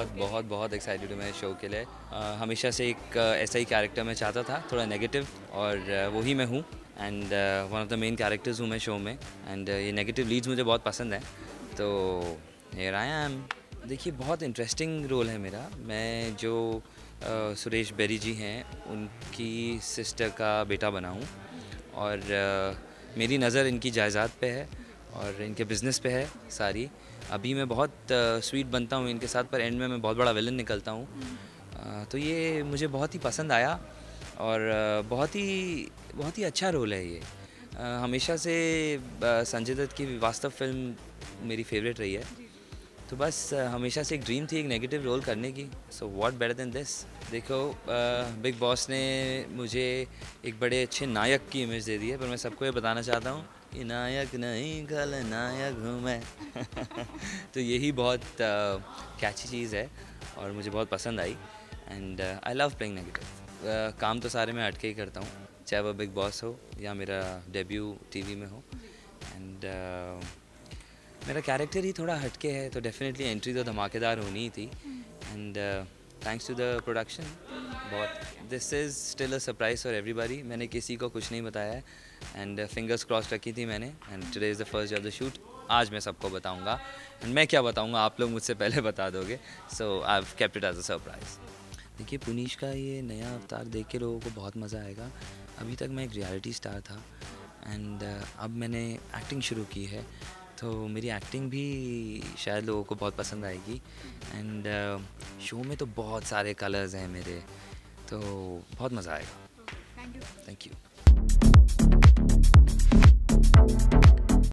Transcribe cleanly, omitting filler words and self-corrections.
बहुत बहुत एक्साइटेड हूँ मैं शो के लिए। हमेशा से एक ऐसा ही कैरेक्टर मैं चाहता था, थोड़ा नेगेटिव, और वही मैं हूँ। And one of the main characters हूँ मैं शो में। एंड ये नेगेटिव लीड्स मुझे बहुत पसंद हैं, तो हियर आई एम। देखिए, बहुत इंटरेस्टिंग रोल है मेरा। मैं जो सुरेश बेरी जी हैं उनकी सिस्टर का बेटा बना हूँ, और मेरी नज़र इनकी जायदाद पे है और इनके बिज़नेस पे है सारी। अभी मैं बहुत स्वीट बनता हूँ इनके साथ, पर एंड में मैं बहुत बड़ा विलन निकलता हूँ। तो ये मुझे बहुत ही पसंद आया, और बहुत ही अच्छा रोल है ये। हमेशा से संजय दत्त की वास्तव फिल्म मेरी फेवरेट रही है, तो बस हमेशा से एक ड्रीम थी एक नेगेटिव रोल करने की। So what better than this. देखो, बिग बॉस ने मुझे एक बड़े अच्छे नायक की इमेज दे दी है, पर मैं सबको ये बताना चाहता हूँ कि नायक नहीं खलनायक हूँ मैं। तो यही बहुत कैची चीज़ है और मुझे बहुत पसंद आई। And I love playing negative. काम तो सारे मैं हटके ही करता हूँ, चाहे वो बिग बॉस हो या मेरा डेब्यू टीवी में हो। एंड मेरा कैरेक्टर ही थोड़ा हटके है, तो डेफिनेटली एंट्री तो धमाकेदार होनी ही थी। And thanks to the production. बहुत this is still a surprise for everybody. मैंने किसी को कुछ नहीं बताया है, एंड फिंगर्स क्रॉस रखी थी मैंने। And today is the first day of the shoot. आज मैं सबको बताऊंगा, एंड मैं क्या बताऊंगा आप लोग मुझसे पहले बता दोगे। So I have kept it as a surprise. देखिए, पुनीश का ये नया अवतार देख के लोगों को बहुत मज़ा आएगा। अभी तक मैं एक रियलिटी स्टार था, एंड अब मैंने एक्टिंग शुरू की है, तो मेरी एक्टिंग भी शायद लोगों को बहुत पसंद आएगी। एंड शो में तो बहुत सारे कलर्स हैं मेरे, तो बहुत मज़ा आएगा। Thank you.